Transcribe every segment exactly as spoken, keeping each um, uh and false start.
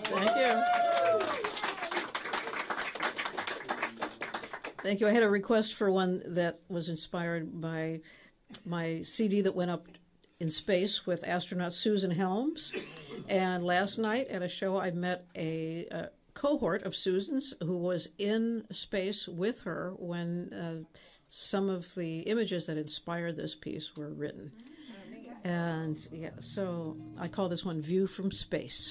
Thank you. Thank you. I had a request for one that was inspired by my C D that went up in space with astronaut Susan Helms. And last night at a show, I met a, a cohort of Susan's who was in space with her when uh, some of the images that inspired this piece were written. And yeah, so I call this one View from Space.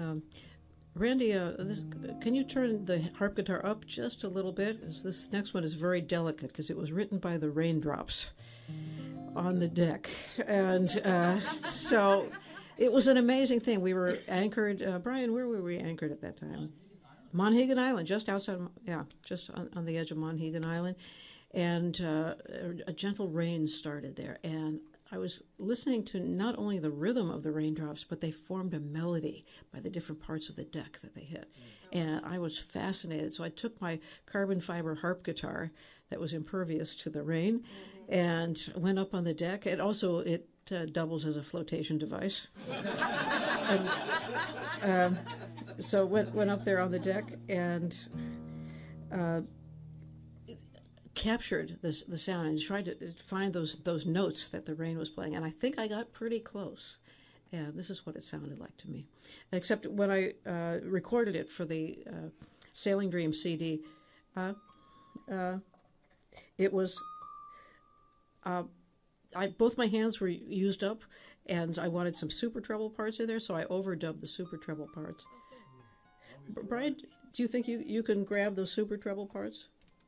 Um, Randy, uh, this, can you turn the harp guitar up just a little bit? As this next one is very delicate because it was written by the raindrops on the deck. And uh, so it was an amazing thing. We were anchored, uh, Brian, where were we anchored at that time? Monhegan Island, just outside, yeah, just on, on the edge of Monhegan Island. And uh, a, a gentle rain started there. And I was listening to not only the rhythm of the raindrops, but they formed a melody by the different parts of the deck that they hit. And I was fascinated. So I took my carbon fiber harp guitar that was impervious to the rain and went up on the deck. And also it uh, doubles as a flotation device. and, um, so went, went up there on the deck and uh, captured this, the sound and tried to find those those notes that the rain was playing, and I think I got pretty close. And this is what it sounded like to me. Except when I uh, recorded it for the uh, Sailing Dream C D, uh, uh, it was uh, I both my hands were used up, and I wanted some super treble parts in there, so I overdubbed the super treble parts. Brian, do you think you, you can grab those super treble parts?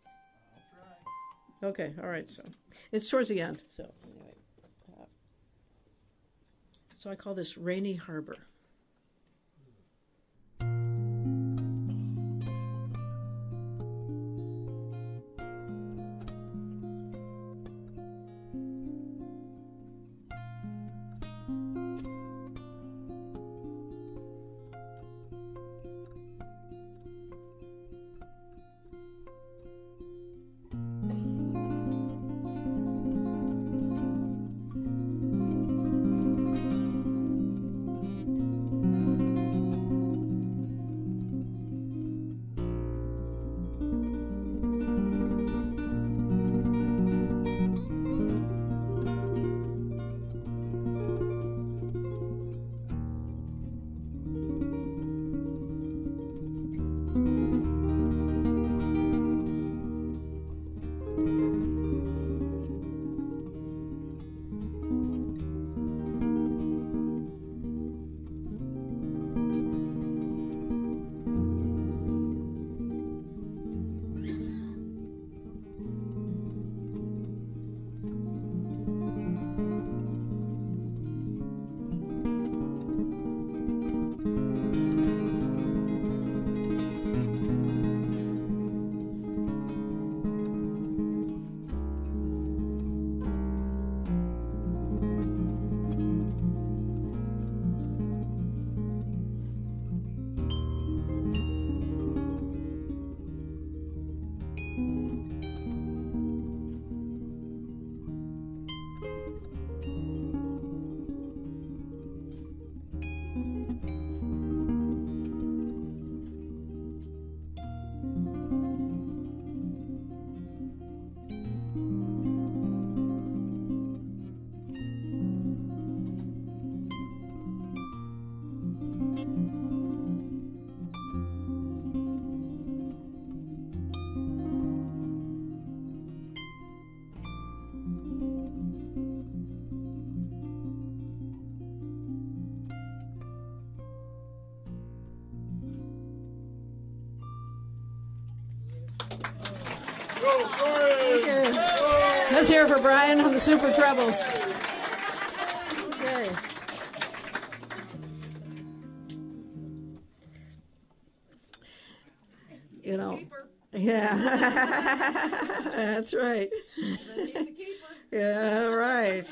Okay, all right, so it's towards the end. So anyway, uh, so I call this Rainy Harbor. Okay. Let's hear for Brian on the super trebles. Okay. You know, yeah, that's right. Yeah, right.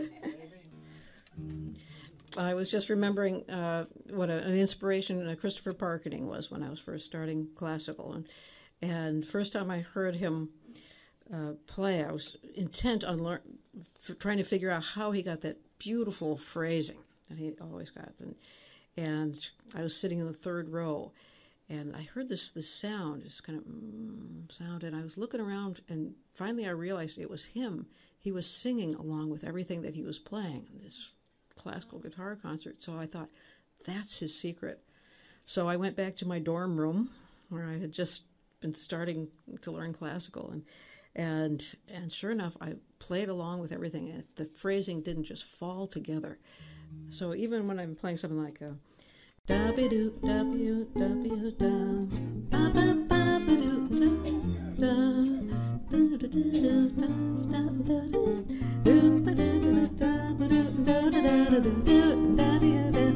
I was just remembering uh, what a, an inspiration uh, Christopher Parkening was when I was first starting classical, and and first time I heard him uh, play, I was intent on learn, f- trying to figure out how he got that beautiful phrasing that he always got, and and I was sitting in the third row, and I heard this this sound, this kind of mm, sound, and I was looking around, and finally I realized it was him. He was singing along with everything that he was playing in this classical guitar concert. So I thought, that's his secret. So I went back to my dorm room where I had just been starting to learn classical, and and and sure enough, I played along with everything, and the phrasing didn't just fall together. So even when I'm playing something like a da-ba-doo, da-ba-doo, da-ba-doo, da. Ba-ba-ba-ba-doo, da, da, do-do-do-do, da, da, da, da. Do-ba-doo, da-ba-doo, da-da-da-da-doo, da-da-da-da.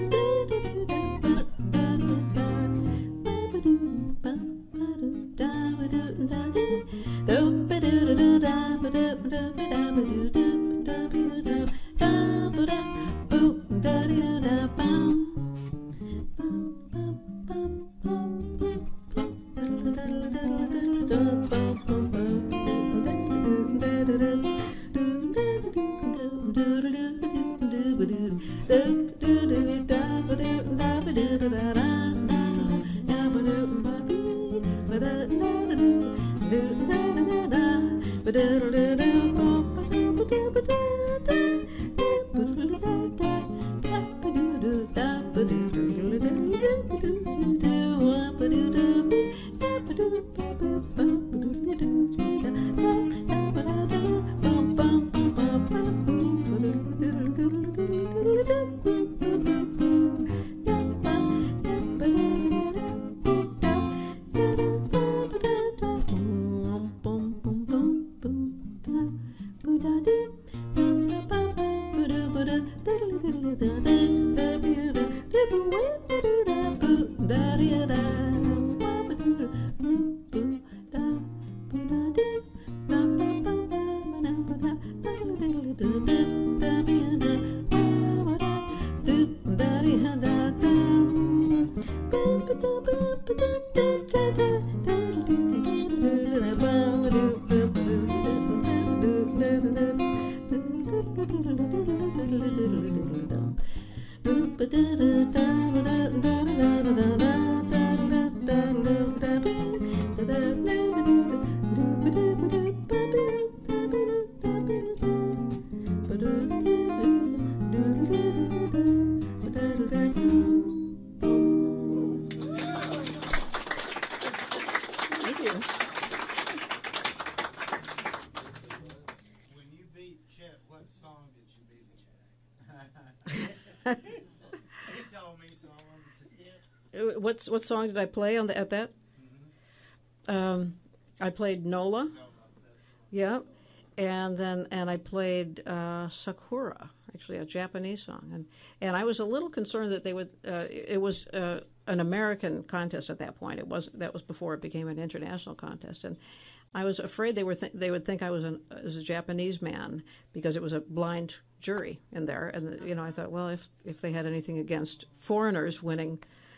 What's what song did I play on the, at that? Mm-hmm. Um, I played Nola. Nola yeah, and then and I played uh, Sakura, actually a Japanese song, and and I was a little concerned that they would. Uh, it was uh, an American contest at that point. It was that was before it became an international contest, and I was afraid they were th- they would think I was, an, was a Japanese man because it was a blind jury in there, and you know I thought, well, if if they had anything against foreigners winning.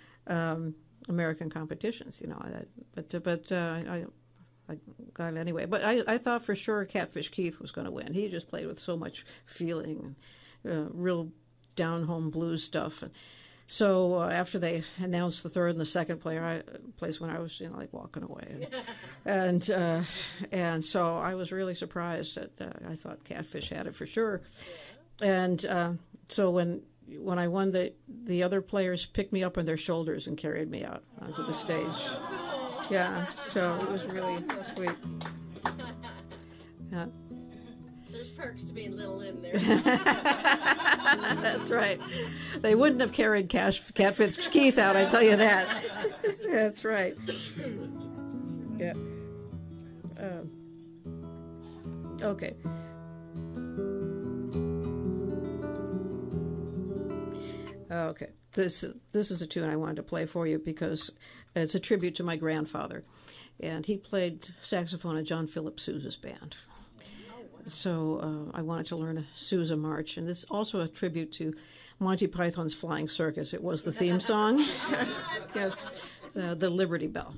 Um, American competitions, you know, I, but but uh, I, I got it anyway. But I, I thought for sure Catfish Keith was going to win. He just played with so much feeling and uh, real down home blues stuff. And so uh, after they announced the third and the second player, I, place when I was you know like walking away, and and, uh, and so I was really surprised that uh, I thought Catfish had it for sure, and uh, so when. When I won, the the other players picked me up on their shoulders and carried me out onto the stage. Yeah, so it was really sweet. Yeah. There's perks to being little in there. That's right. They wouldn't have carried Cash, Catfish Keith out, I tell you that. That's right. Yeah. Um, okay. Okay, this this is a tune I wanted to play for you because it's a tribute to my grandfather, and he played saxophone in John Philip Sousa's band. So uh, I wanted to learn a Sousa march, and it's also a tribute to Monty Python's Flying Circus. It was the theme song. Yes, uh, the Liberty Bell.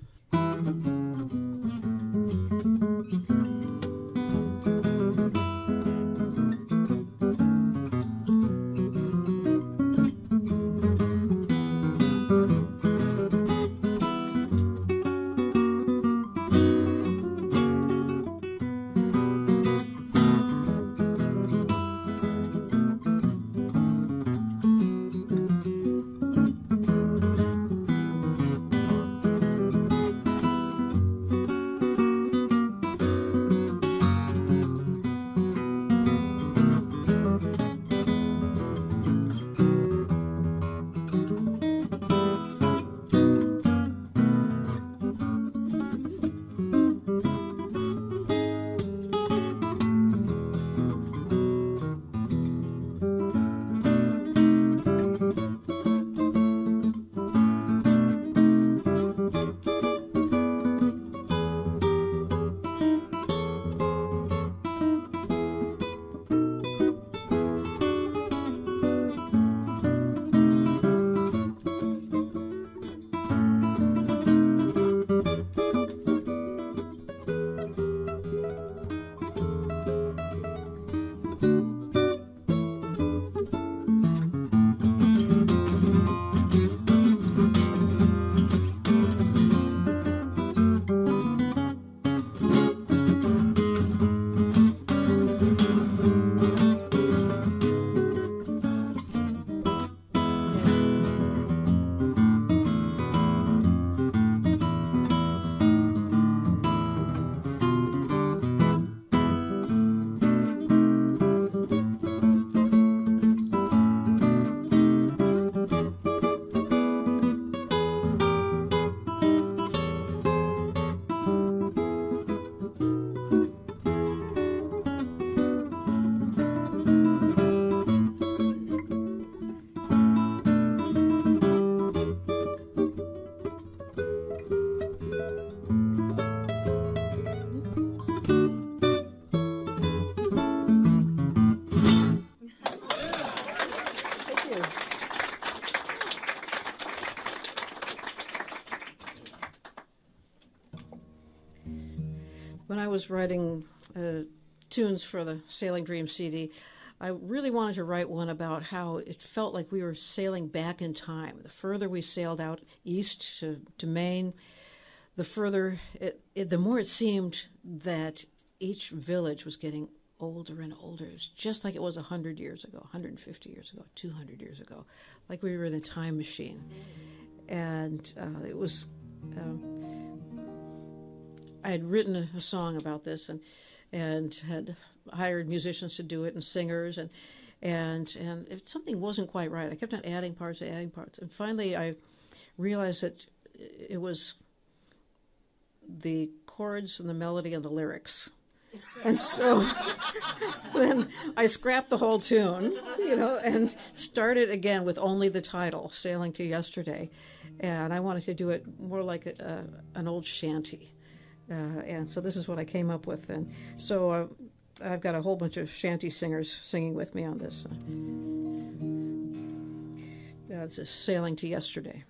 when I was writing uh, tunes for the Sailing Dream C D, I really wanted to write one about how it felt like we were sailing back in time. The further we sailed out east to, to Maine, the further, it, it, the more it seemed that each village was getting older and older. It was just like it was one hundred years ago, one hundred fifty years ago, two hundred years ago, like we were in a time machine. And uh, it was, uh, I had written a, a song about this and and had hired musicians to do it and singers, and and and if something wasn't quite right, I kept on adding parts and adding parts. And finally I realized that it was the chords and the melody and the lyrics. And so then I scrapped the whole tune, you know, and started again with only the title, Sailing to Yesterday. And I wanted to do it more like a, a, an old shanty. Uh, and so this is what I came up with. And so uh, I've got a whole bunch of shanty singers singing with me on this. Uh, this is Sailing to Yesterday.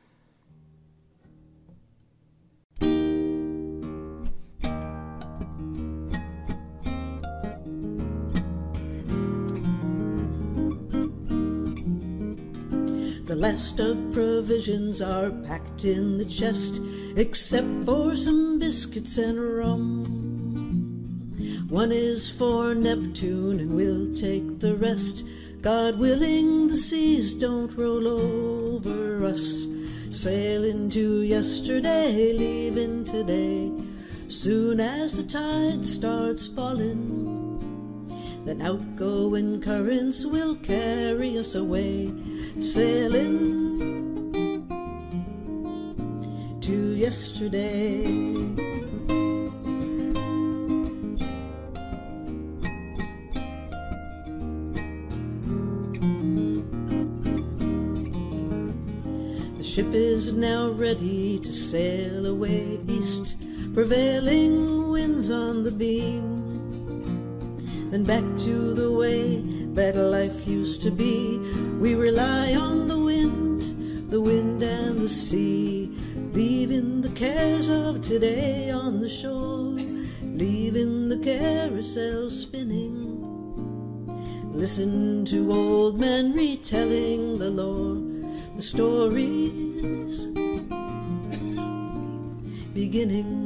The last of provisions are packed in the chest, except for some biscuits and rum. One is for Neptune, and we'll take the rest. God willing, the seas don't roll over us. Sailing to yesterday, leaving today. Soon as the tide starts falling, then outgoing currents will carry us away. Sailing to yesterday. The ship is now ready to sail away east, prevailing winds on the beam. Then back to the way that life used to be. We rely on the wind, the wind and the sea, leaving the cares of today on the shore, leaving the carousel spinning. Listen to old men retelling the lore, the stories beginning.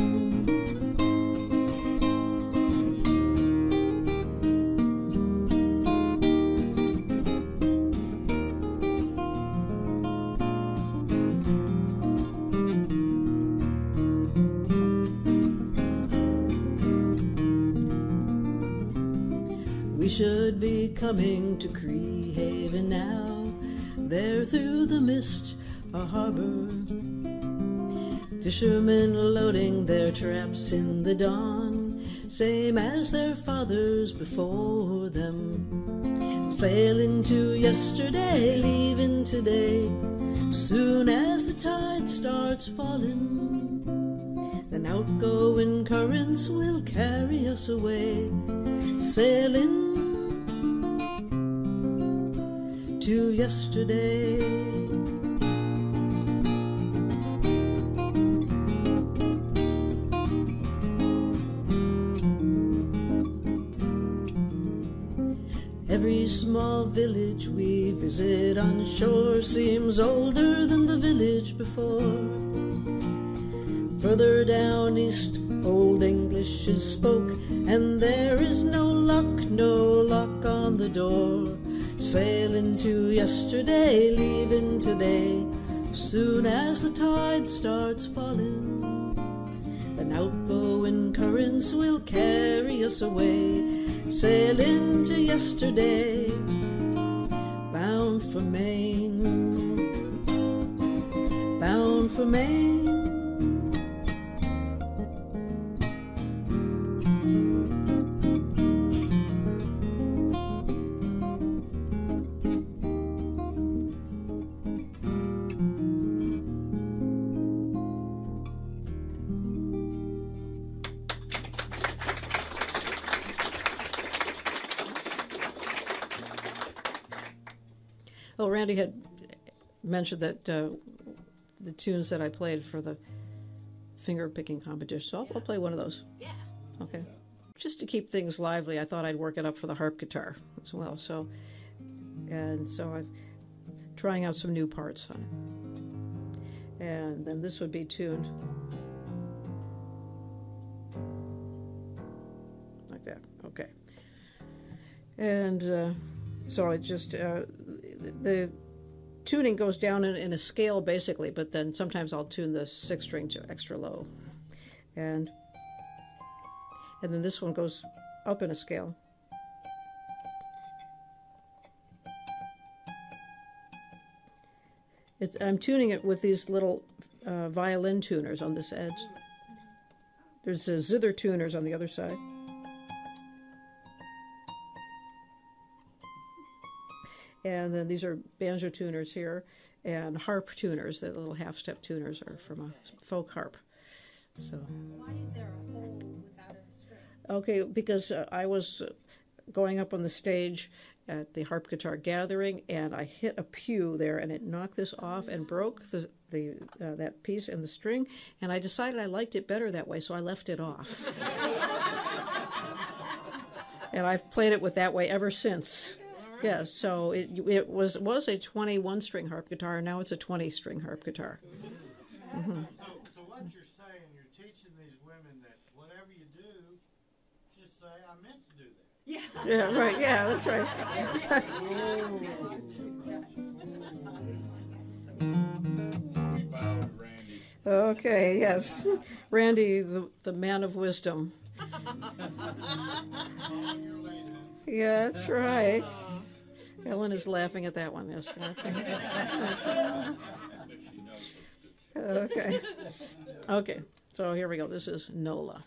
We should be coming to Cree Haven now. There through the mist, a harbor. Fishermen loading their traps in the dawn, same as their fathers before them. Sailing to yesterday, leaving today. Soon as the tide starts falling, then outgoing currents will carry us away. Sailing to yesterday. Every small village we visit on shore seems older than the village before. Further down east, Old English is spoke, and there is no lock, no lock on the door. Sailing to yesterday, leaving today. Soon as the tide starts falling, then outgoing currents will carry us away. Sailing to yesterday, bound for Maine, bound for Maine. Well, Randy had mentioned that uh, the tunes that I played for the finger picking competition, so I'll, I'll play one of those. Yeah. Okay. Just to keep things lively, I thought I'd work it up for the harp guitar as well. So, and so I'm trying out some new parts on it. And then this would be tuned like that. Okay. And uh, so it just, uh, the tuning goes down in, in a scale basically, but then sometimes I'll tune the sixth string to extra low. And and then this one goes up in a scale. It's, I'm tuning it with these little uh, violin tuners on this edge. There's uh, zither tuners on the other side. And then these are banjo tuners here, and harp tuners. The little half-step tuners are from a folk harp. So. Why is there a hole without a string? Okay, because uh, I was uh, going up on the stage at the harp guitar gathering, and I hit a pew there, and it knocked this off and broke the the uh, that piece and the string. And I decided I liked it better that way, so I left it off. And I've played it with that way ever since. Yes, yeah, so it it was was a twenty-one string harp guitar, and now it's a twenty string harp guitar. Mm-hmm. So, so what you're saying, you're teaching these women that whatever you do, just say, I meant to do that. Yeah. Yeah, right. Yeah, that's right. We bow to Randy. Okay, yes. Randy, the, the man of wisdom. Yeah, that's right. Ellen is laughing at that one, yes. Okay. Okay, so here we go. This is Nola.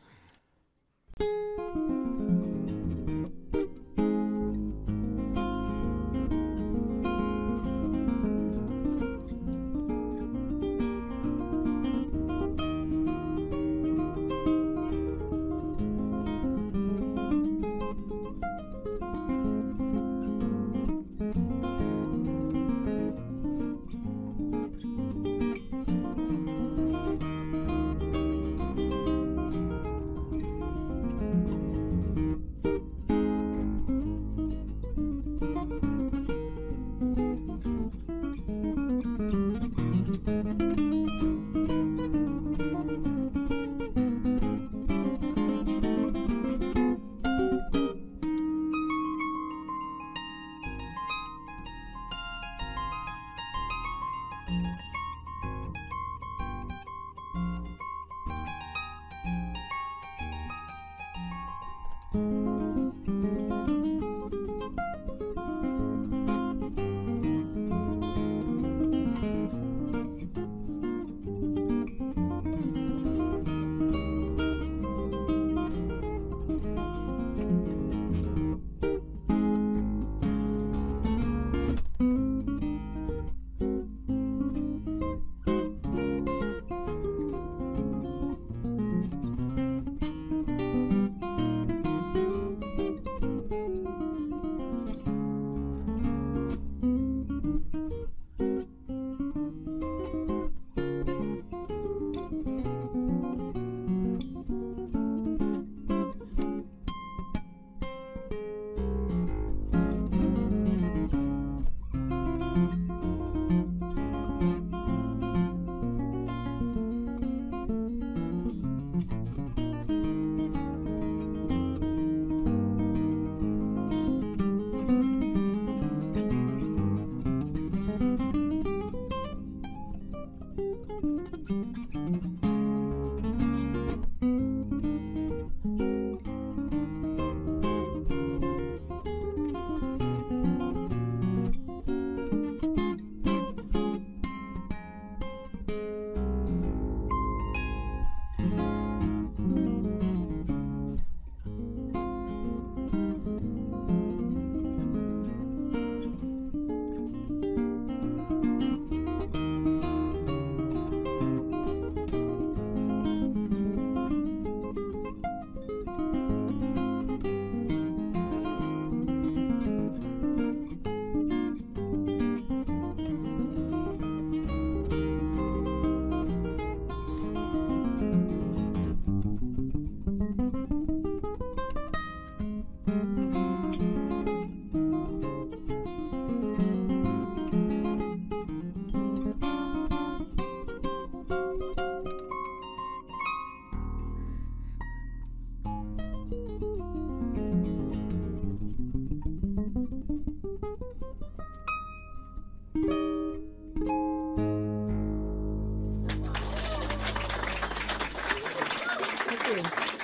you.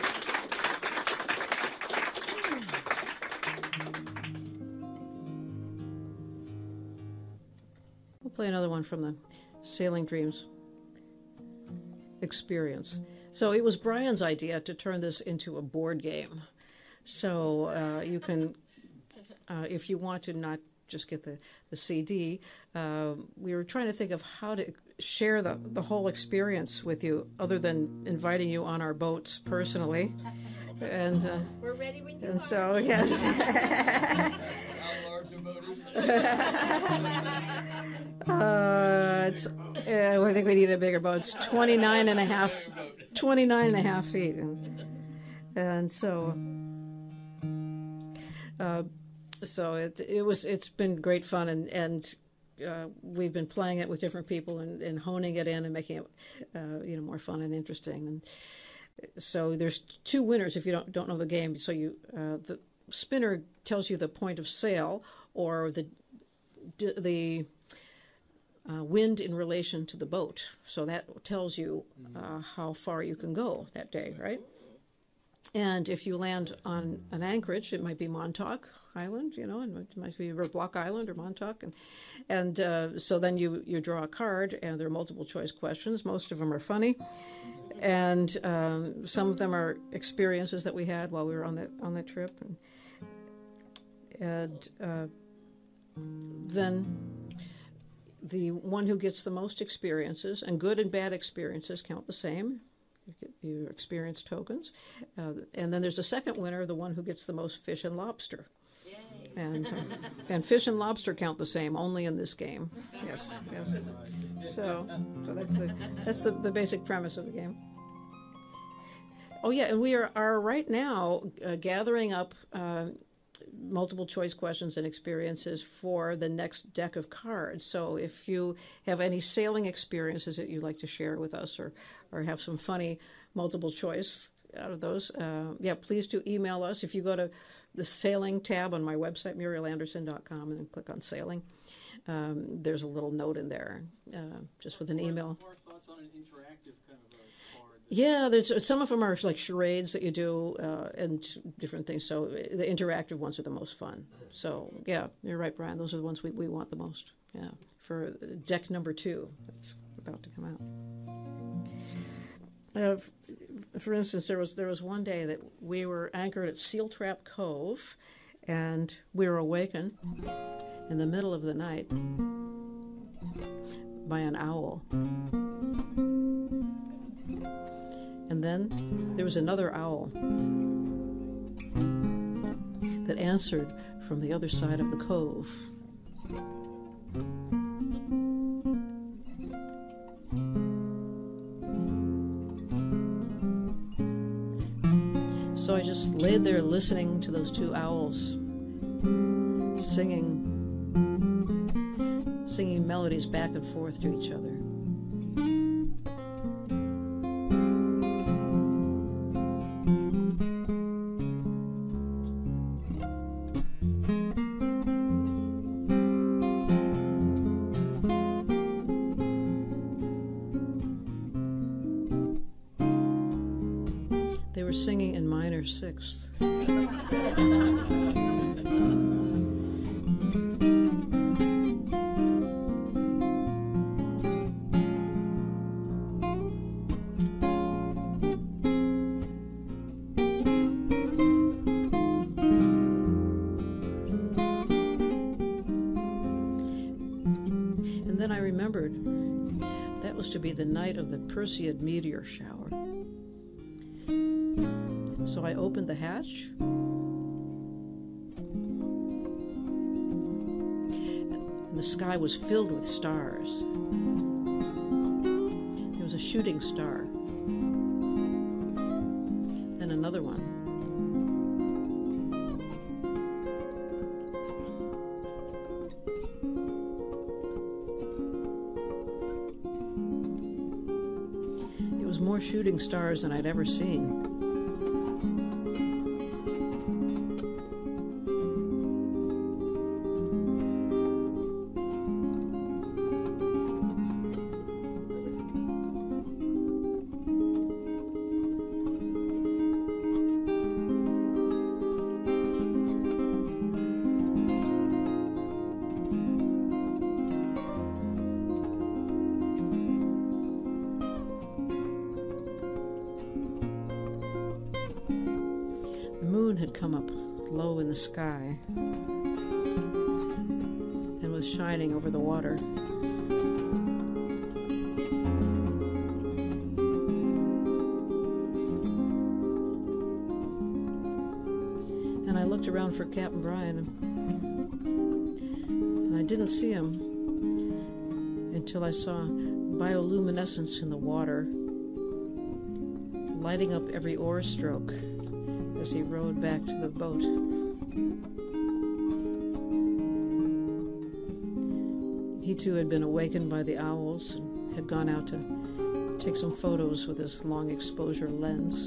We'll play another one from the Sailing Dreams experience. So it was Brian's idea to turn this into a board game. So uh, you can, uh, if you want to not just get the, the C D, uh, we were trying to think of how to share the, the whole experience with you other than inviting you on our boats personally. And uh, We're ready when you and are. so, yes. How large a boat is it? uh, it's, uh, I think we need a bigger boat. It's twenty-nine and a half, twenty-nine and a half feet. And, and so, uh, so it, it was, it's been great fun, and, and uh, we've been playing it with different people and, and honing it in and making it, uh, you know, more fun and interesting. And so there's two winners if you don't don't know the game. So you uh, the spinner tells you the point of sail or the the uh, wind in relation to the boat. So that tells you uh, how far you can go that day, right? And if you land on an anchorage, it might be Montauk Island, you know, and it might be Block Island or Montauk, and and uh, so then you you draw a card, and there are multiple choice questions. Most of them are funny. And um, some of them are experiences that we had while we were on that on that trip, and, and uh, then the one who gets the most experiences, and good and bad experiences count the same. You get your experience tokens, uh, and then there's the second winner, the one who gets the most fish and lobster. Yay. And uh, and fish and lobster count the same only in this game. Yes, yes. So, so that's the that's the, the basic premise of the game. Oh yeah, and we are, are right now uh, gathering up uh, multiple choice questions and experiences for the next deck of cards. So if you have any sailing experiences that you'd like to share with us, or or have some funny multiple choice out of those, uh, yeah, please do email us. If you go to the sailing tab on my website, muriel anderson dot com, and then click on sailing, um, there's a little note in there, uh, just with an email. More thoughts on an interactive kind of a card? Yeah, there's some of them are like charades that you do uh, and different things. So the interactive ones are the most fun. So yeah, you're right, Brian. Those are the ones we, we want the most. Yeah, for deck number two that's about to come out. Uh, for instance, there was there was one day that we were anchored at Seal Trap Cove, and we were awakened in the middle of the night by an owl. And then there was another owl that answered from the other side of the cove. So I just laid there listening to those two owls singing singing melodies back and forth to each other. They were singing in minor sixth. And then I remembered that was to be the night of the Perseid meteor shower. So I opened the hatch, and the sky was filled with stars. There was a shooting star, then another one. It was more shooting stars than I'd ever seen. moon had come up low in the sky and was shining over the water. And I looked around for Captain Brian, and I didn't see him until I saw bioluminescence in the water, lighting up every oar stroke as he rowed back to the boat. He too had been awakened by the owls and had gone out to take some photos with his long exposure lens.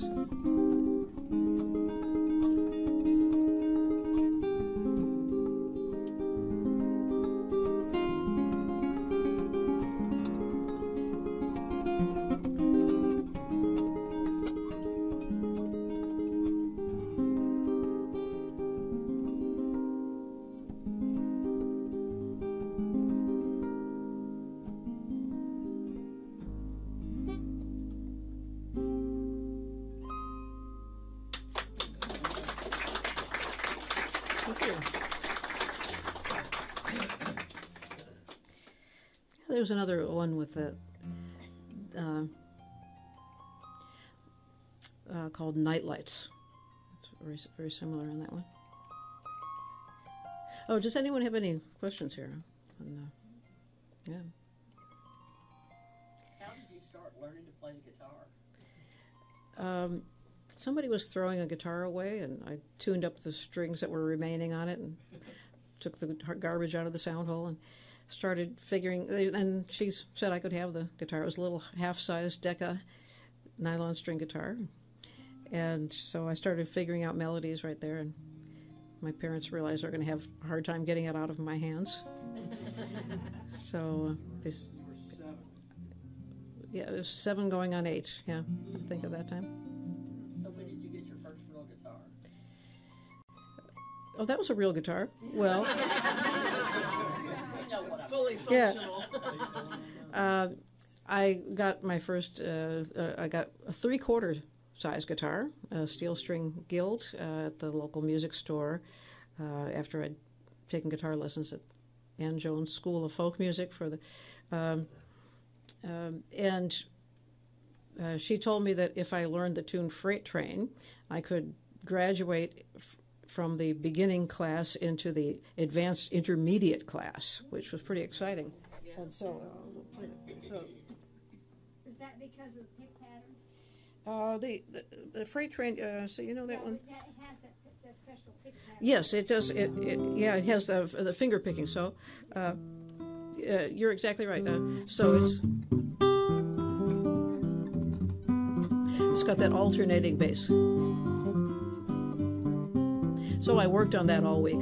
There's another one with the uh, uh, called Nightlights. It's very, very similar on that one. Oh, does anyone have any questions here? On, uh, yeah. How did you start learning to play the guitar? Um, somebody was throwing a guitar away, and I tuned up the strings that were remaining on it and took the garbage out of the sound hole and started figuring, and she said I could have the guitar. It was a little half-sized Decca nylon string guitar. And so I started figuring out melodies right there, and my parents realized they were going to have a hard time getting it out of my hands. So uh, they, You were seven. yeah, it was seven going on eight, yeah, I think at that time. So when did you get your first real guitar? Oh, that was a real guitar. Well, You know what I Fully Yeah. functional. uh, I got my first, uh, uh, I got a three-quarter size guitar, a steel string Guild uh, at the local music store uh, after I'd taken guitar lessons at Ann Jones School of Folk Music for the, um, um, and uh, she told me that if I learned the tune Freight Train, I could graduate f- from the beginning class into the advanced intermediate class, which was pretty exciting. And so, uh, so Is that because of the pick pattern? uh, the, the the Freight Train. Uh, so you know that Yeah, one. It ha- it has that, that special pick pattern. Yes, it does. It, it yeah, it has the the finger picking. So, uh, uh, you're exactly right. Uh, so it's it's got that alternating bass. So I worked on that all week.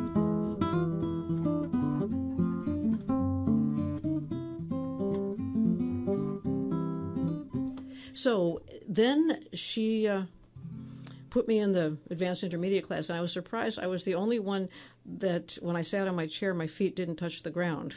So then she uh, put me in the advanced intermediate class, and I was surprised. I was the only one that, when I sat on my chair, my feet didn't touch the ground.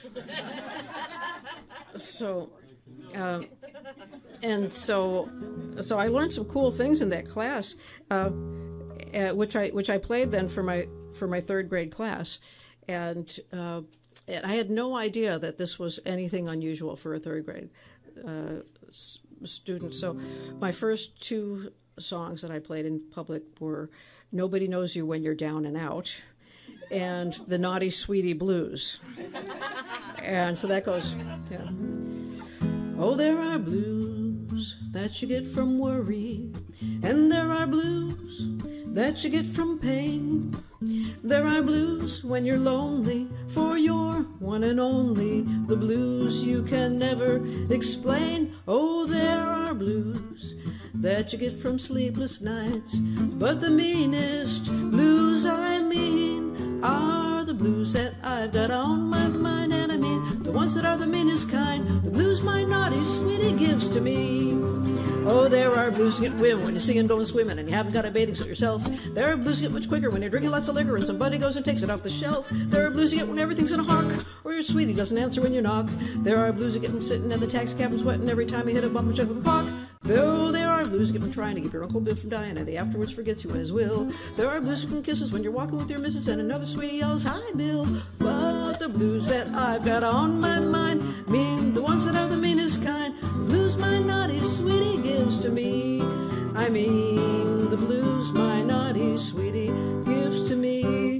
So, uh, and so, so I learned some cool things in that class, uh, uh, which I which I played then for my for my third grade class, and, uh, and I had no idea that this was anything unusual for a third grade uh, s- student. So, my first two songs that I played in public were "Nobody Knows You When You're Down and Out" and "The Naughty Sweetie Blues." And so that goes, yeah. Oh, there are blues that you get from worry, and there are blues that you get from pain. There are blues when you're lonely for your one and only, the blues you can never explain. Oh, there are blues that you get from sleepless nights, but the meanest blues I mean are the blues that I've got on my mind. And I mean the ones that are the meanest kind, the blues my naughty sweetie gives to me. Oh, there are blues you get whim when you're seeing going swimming and you haven't got a bathing suit yourself. There are blues you get much quicker when you're drinking lots of liquor and somebody goes and takes it off the shelf. There are blues you get when everything's in a hawk, or your sweetie doesn't answer when you knock. There are blues you get from sitting in the taxi cab and sweating every time you hit a bumper check with a clock. Though there are blues you get from trying to keep your Uncle Bill from dying, and he afterwards forgets you as will. There are blues you can kisses when you're walking with your missus, and another sweetie yells, hi, Bill. But the blues that I've got on my mind mean the ones that are the meanest kind. Blues my naughty sweetie gives to me. I mean the blues my naughty sweetie gives to me.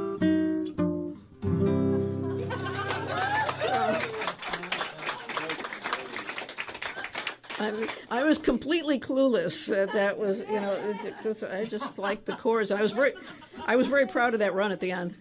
I, I was completely clueless that that was, you know, because I just liked the chords. I was very, I was very proud of that run at the end.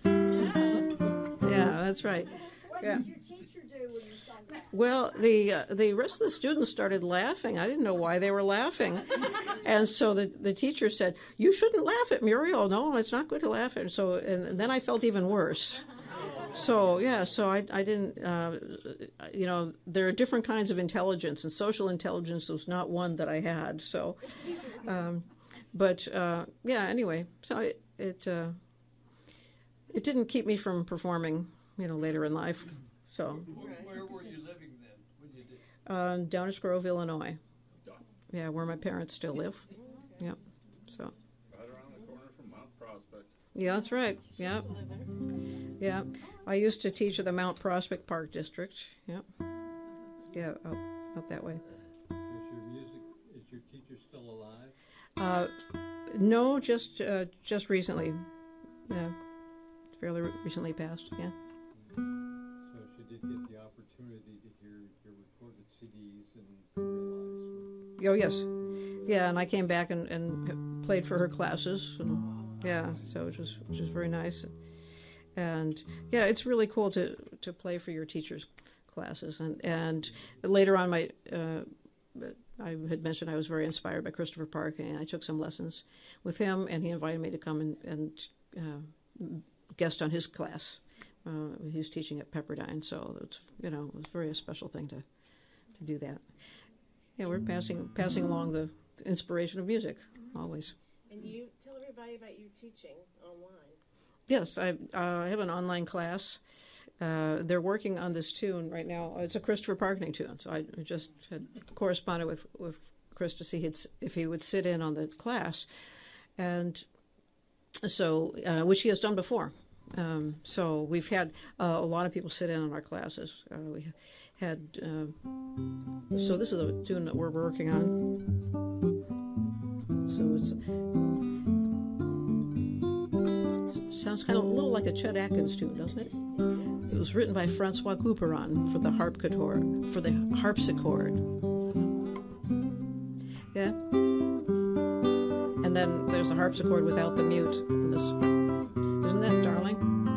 Yeah, that's right. What Yeah. did your teacher do when you sung that? Well, the uh, the rest of the students started laughing. I didn't know why they were laughing, and so the the teacher said, "You shouldn't laugh at Muriel. No, it's not good to laugh at." So, and, and then I felt even worse. So yeah, so I I didn't, uh, you know, there are different kinds of intelligence, and social intelligence was not one that I had. So, um, but uh, yeah, anyway, so it it, uh, it didn't keep me from performing, you know, later in life. So Where, where were you living then when you did? uh, Downers Grove, Illinois. Yeah, where my parents still live. Yep. So Right around the corner from Mount Prospect. yeah, that's right. Yeah. Yeah, I used to teach at the Mount Prospect Park District. Yep. Yeah, up, up that way. Is your music, is your teacher still alive? Uh, no, just uh, just recently. Yeah, fairly re- recently passed. Yeah. So she did get the opportunity to hear your recorded C Ds and realize. Oh yes. Yeah, and I came back and, and played for her classes. And, yeah, so which was which was very nice. And yeah, it's really cool to, to play for your teachers' classes. And and later on, my uh, I had mentioned I was very inspired by Christopher Park, and I took some lessons with him, and he invited me to come and, and uh, guest on his class. Uh, he was teaching at Pepperdine, so it's, you know, it was very a special thing to to do that. Yeah, we're passing passing along the inspiration of music always. And you tell everybody about you teaching online. Yes, I uh, have an online class. Uh, they're working on this tune right now. It's a Christopher Parkening tune, so I just had corresponded with, with Chris to see he'd, if he would sit in on the class, and so uh, which he has done before. Um, so we've had uh, a lot of people sit in on our classes. Uh, we had uh, so this is the tune that we're working on. So it's. Sounds kind of a little like a Chet Atkins tune, doesn't it? It was written by Francois Couperin for the harpsichord. For the harpsichord. Yeah. And then there's a harpsichord without the mute. In this. Isn't that darling?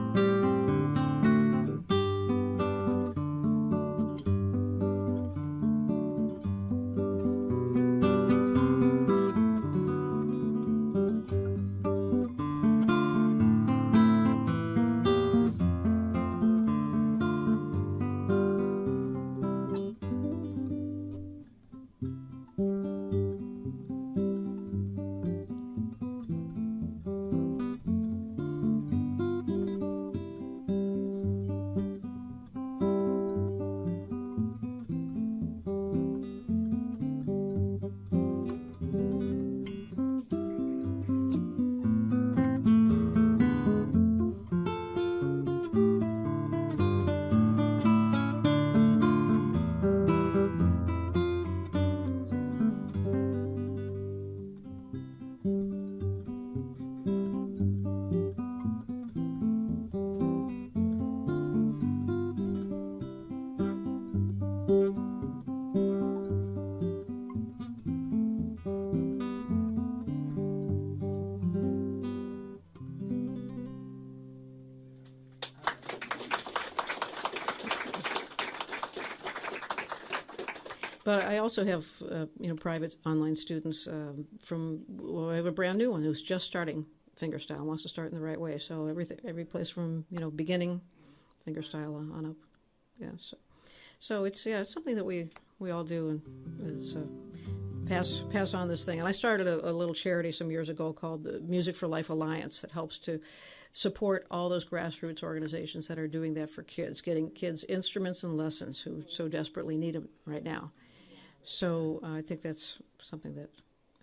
But I also have, uh, you know, private online students um, from. Well, I have a brand new one who's just starting fingerstyle, wants to start in the right way. So everything, every place from you know beginning fingerstyle on up. Yeah. So, so it's yeah, it's something that we we all do, and it's uh, pass pass on this thing. And I started a, a little charity some years ago called the Music for Life Alliance that helps to support all those grassroots organizations that are doing that for kids, getting kids instruments and lessons who so desperately need them right now. So uh, I think that's something that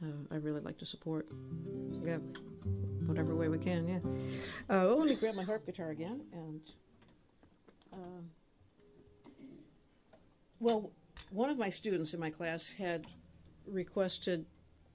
uh, I really like to support. Yeah, whatever way we can. Yeah. Uh, well, let me grab my harp guitar again. And uh, well, one of my students in my class had requested.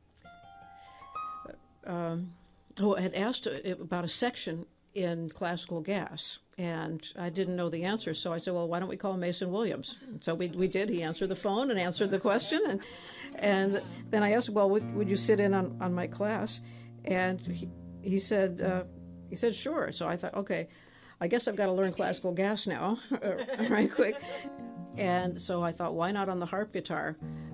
Um, oh, had asked about a section in classical gas, and I didn't know the answer, so I said, well, why don't we call Mason Williams? And so we we did. He answered the phone and answered the question, and and then I asked, well, would, would you sit in on, on my class? And he, he said, uh, he said, sure. So I thought, okay, I guess I've got to learn classical gas now, right quick. And so I thought, why not on the harp guitar?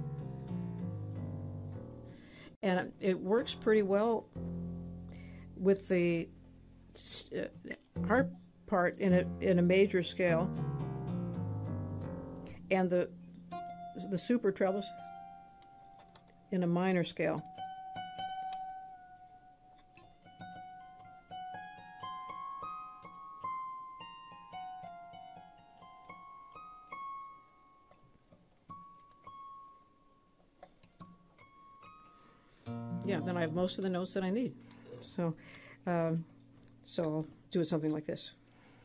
And it works pretty well with the uh, harp part in a in a major scale, and the the super trebles in a minor scale. Yeah, then I have most of the notes that I need. So, um, so I'll do it something like this.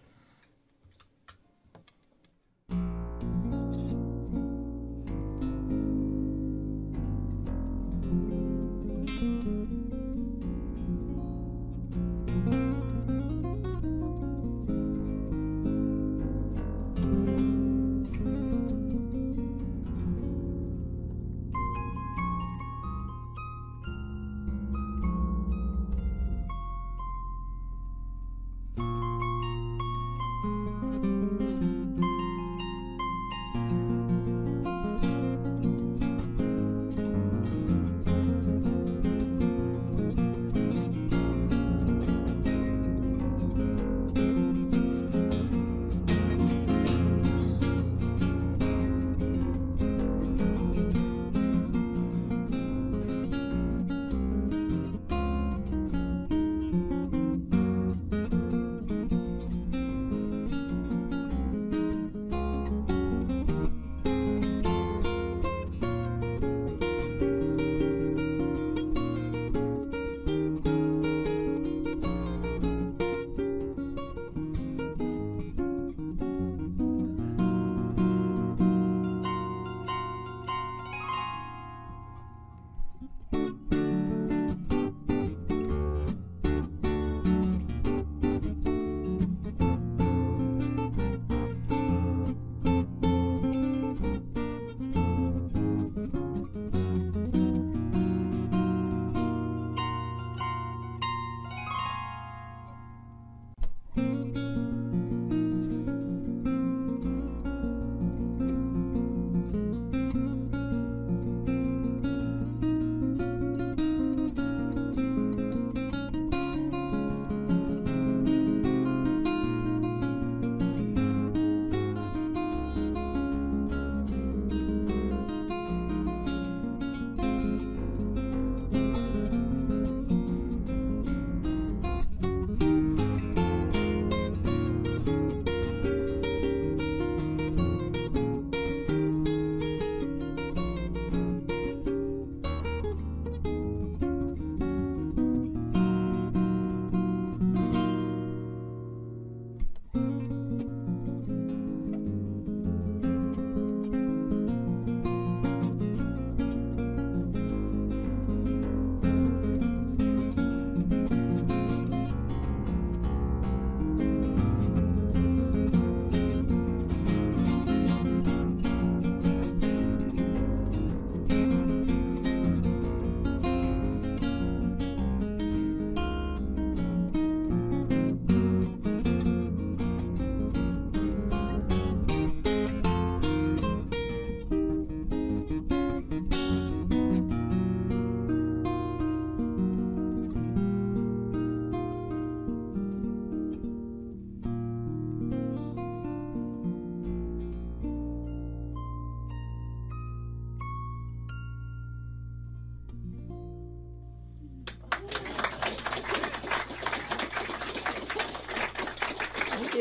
you.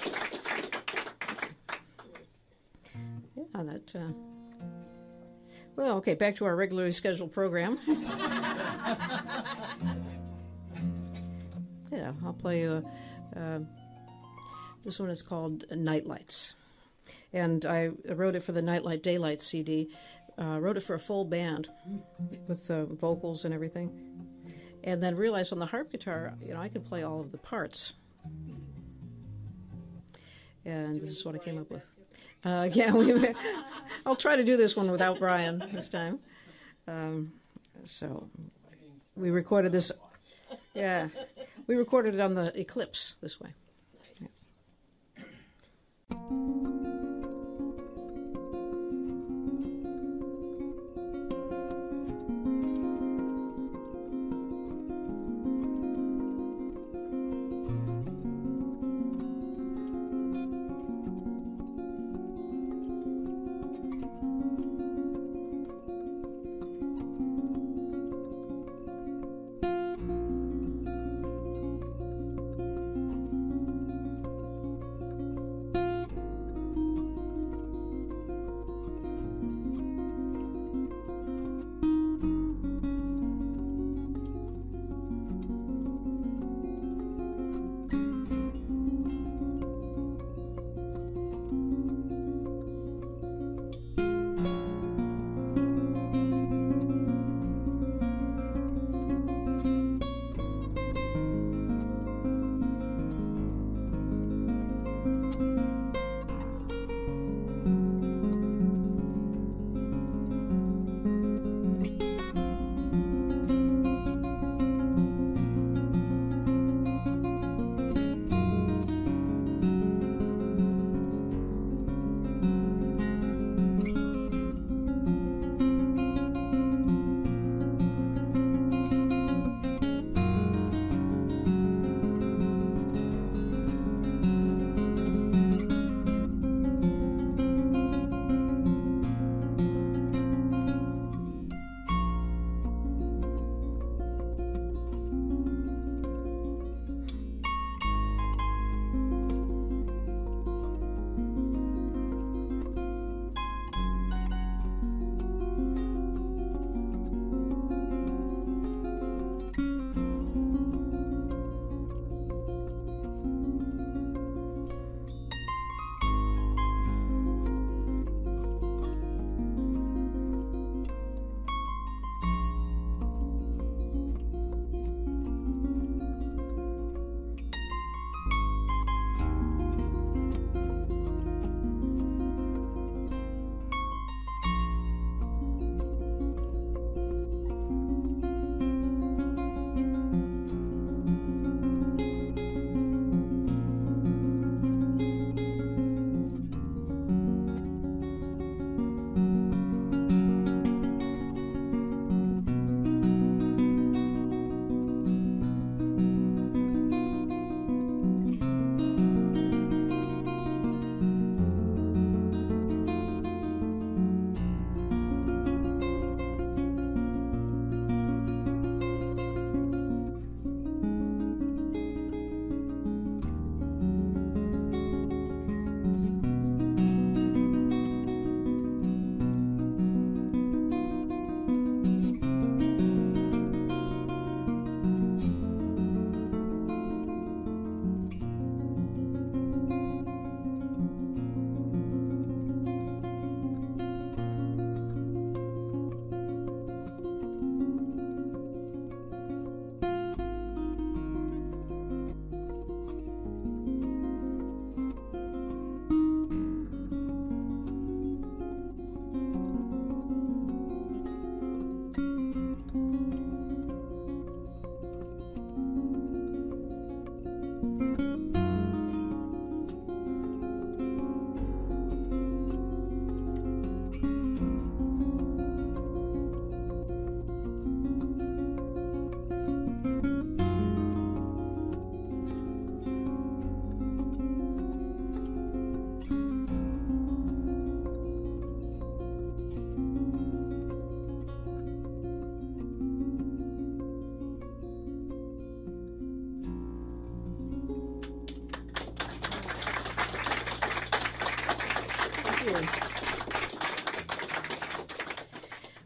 Yeah, that. Uh, Well, okay, back to our regularly scheduled program. Yeah, I'll play you. Uh, uh, this one is called Nightlights, and I wrote it for the Nightlight Daylight C D. Uh, wrote it for a full band with uh, vocals and everything, and then realized on the harp guitar, you know, I could play all of the parts. And this is what I came up with. Uh, yeah, we, I'll try to do this one without Brian this time. Um, so we recorded this. Yeah, we recorded it on the Eclipse this way. Yeah.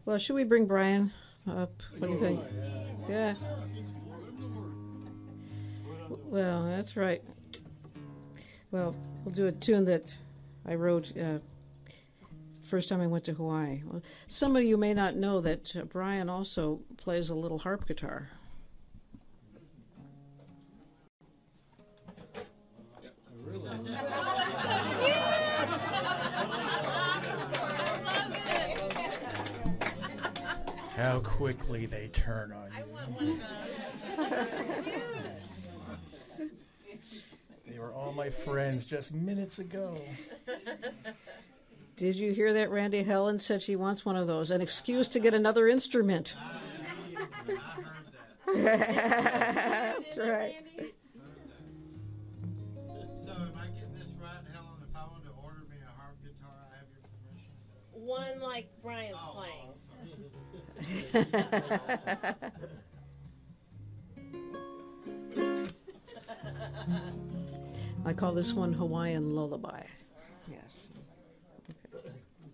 Well, should we bring Brian up? What do you think? Yeah. Well, that's right. Well, we'll do a tune that I wrote uh, first time I went to Hawaii. Well, some of you may not know that uh, Brian also plays a little harp guitar. How quickly they turn on I you. want one of those. They were all my friends just minutes ago. Did you hear that? Randy Helen said she wants one of those. An excuse to get another instrument. I heard that. That's right. So am I getting this right, Helen? If I wanted to order me a harp guitar, I have your permission? One like Brian's Oh, playing. I call this one Hawaiian Lullaby. Yes. Okay.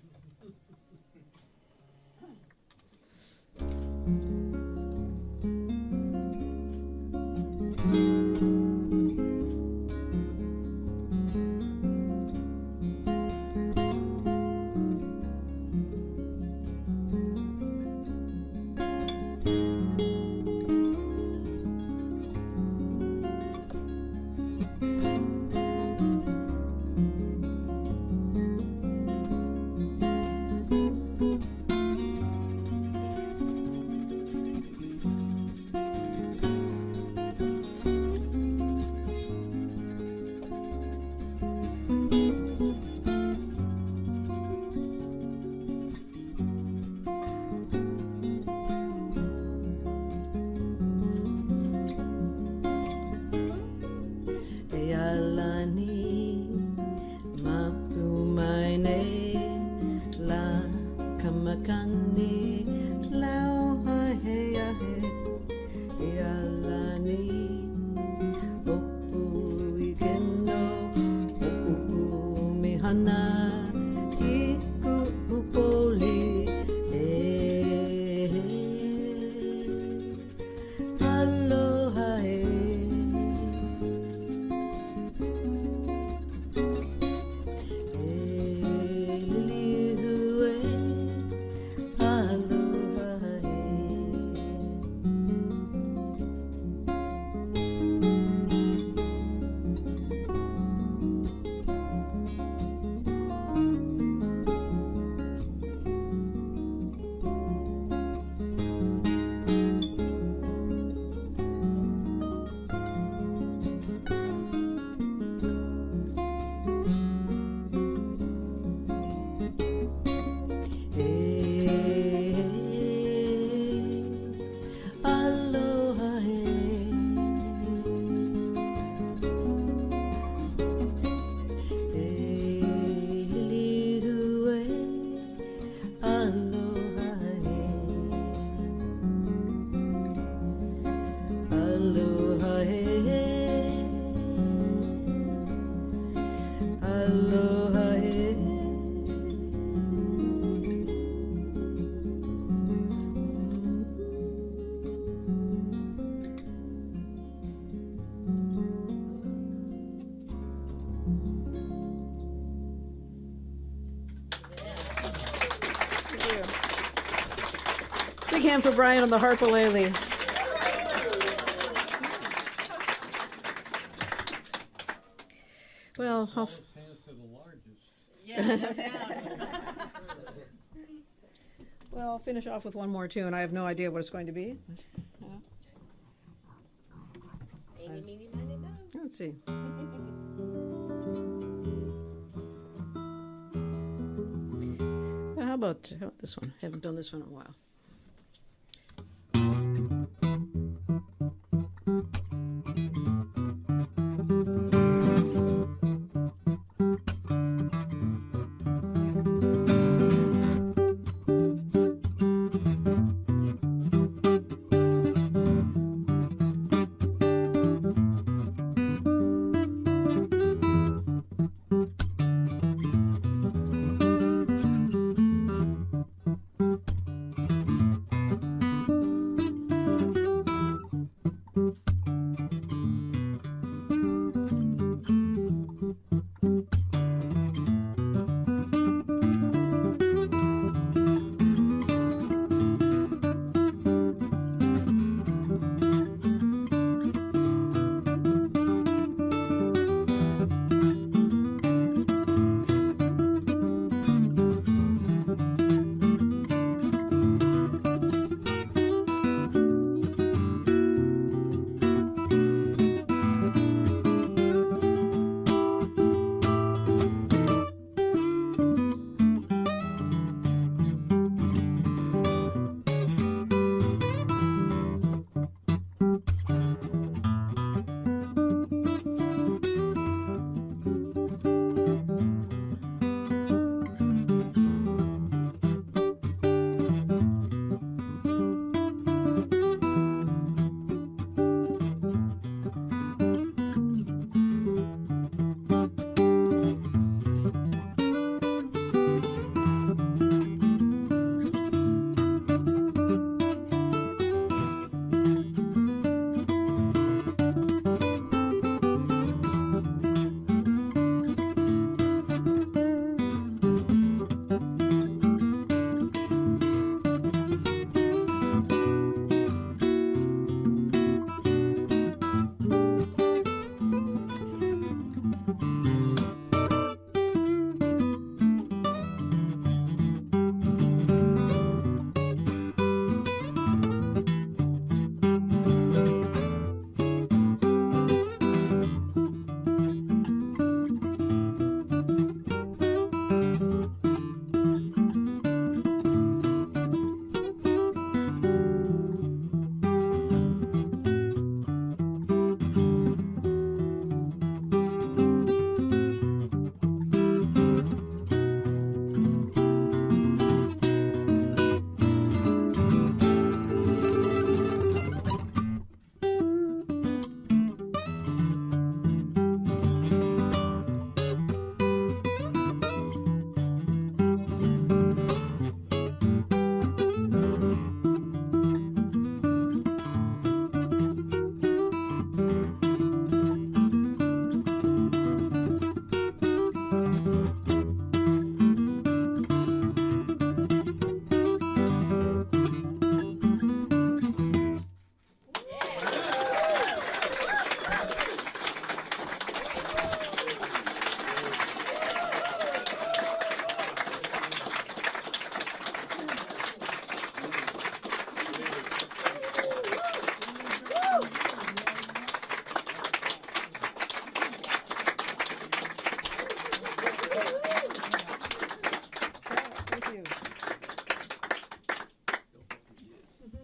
Big hand for Brian on the harpalele. Well, how f- Hands to the largest. Yeah, no doubt. well, I'll finish off with one more tune. I have no idea what it's going to be. Eeny, meeny, miny, moe. Let's see. Well, how about, how about this one? I haven't done this one in a while.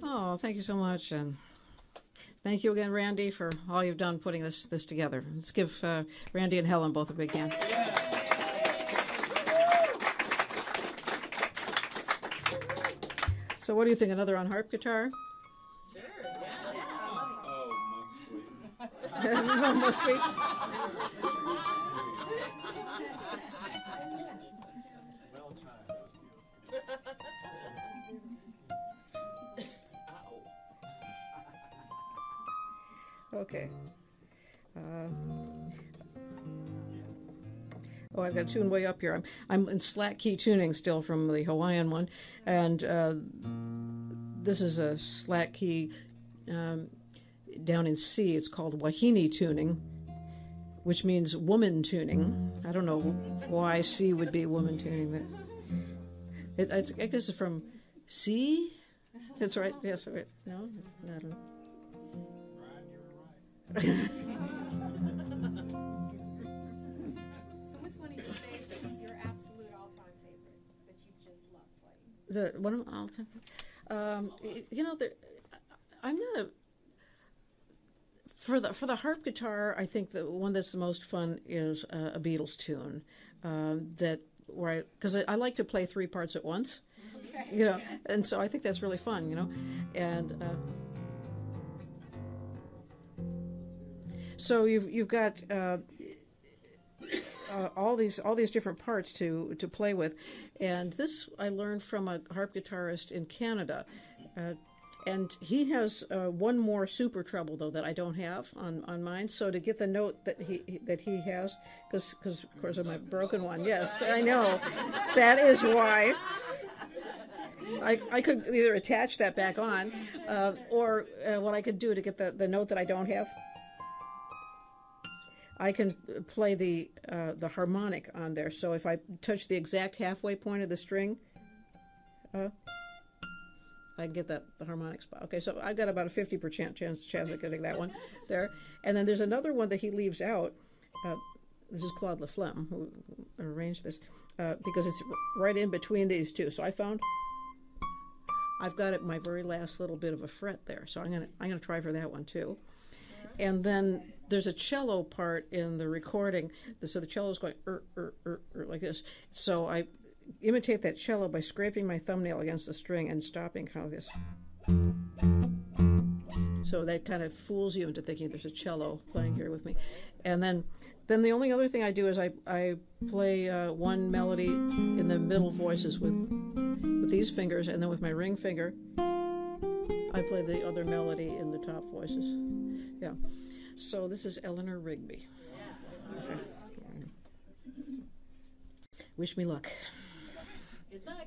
Oh, thank you so much, and thank you again, Randy, for all you've done putting this this together. Let's give uh, Randy and Helen both a big hand. So, what do you think? Another on harp guitar? Oh, must we? Must be. Okay. Uh, oh, I've got to tune way up here. I'm I'm in slack key tuning still from the Hawaiian one, and uh, this is a slack key um, down in C. It's called Wahine tuning, which means woman tuning. I don't know why C would be woman tuning. But it, it's, I guess it's from C. That's right. Yes. Right. No, I don't know. So what's one of your favorites, your absolute all-time favorites that you just love playing? The one of all time. Um, you know, there, I'm not a for the for the harp guitar. I think the one that's the most fun is uh, a Beatles tune. Um, that where I because I, I like to play three parts at once. Okay. You know, and so I think that's really fun. You know, and. Uh, So you've you've got uh, uh, all these all these different parts to to play with, and this I learned from a harp guitarist in Canada, uh, and he has uh, one more super treble though that I don't have on, on mine. So to get the note that he that he has, because because of course of my broken one, yes, I know, that is why. I, I could either attach that back on, uh, or uh, what I could do to get the, the note that I don't have. I can play the uh, the harmonic on there. So if I touch the exact halfway point of the string, uh, I can get that the harmonic spot. Okay, so I've got about a fifty percent chance chance of getting that one there. And then there's another one that he leaves out. Uh, this is Claude Laflamme who arranged this uh, because it's right in between these two. So I found I've got it my very last little bit of a fret there. So I'm gonna I'm gonna try for that one too. And then there's a cello part in the recording. So the cello is going er, er, er, er, like this. So I imitate that cello by scraping my thumbnail against the string and stopping kind of this. So that kind of fools you into thinking there's a cello playing here with me. And then then the only other thing I do is I, I play uh, one melody in the middle voices with, with these fingers, and then with my ring finger, I play the other melody in the top voices. Yeah. So this is Eleanor Rigby. Okay. Wish me luck. Good luck.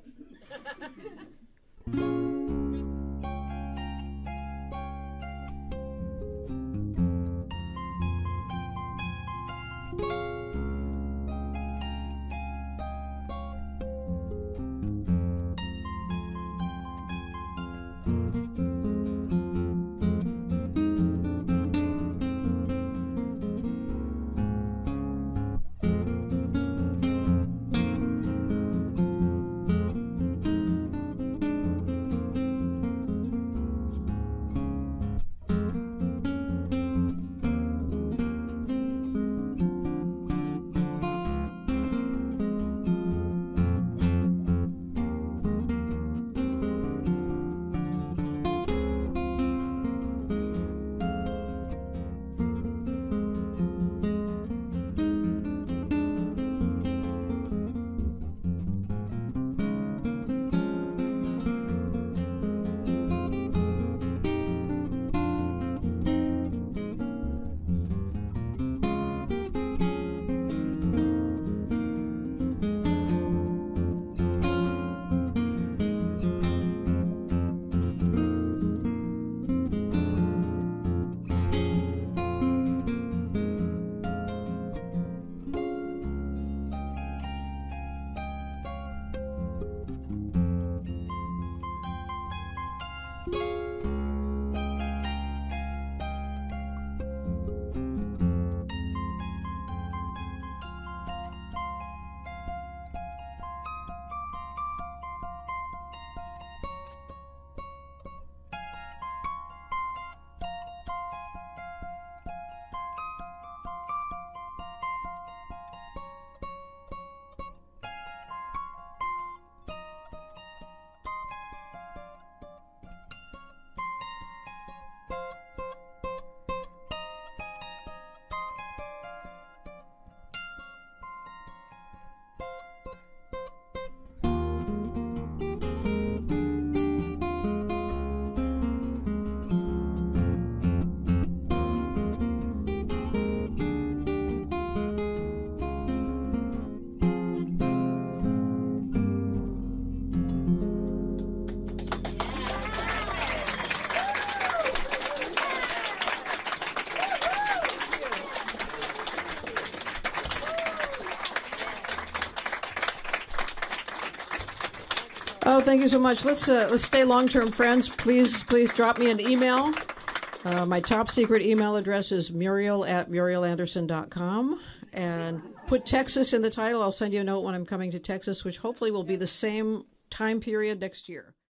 thank you so much. Let's uh, let's stay long-term friends. Please, please drop me an email. Uh, my top secret email address is Muriel at Muriel Anderson dot com. And put Texas in the title. I'll send you a note when I'm coming to Texas, which hopefully will be the same time period next year.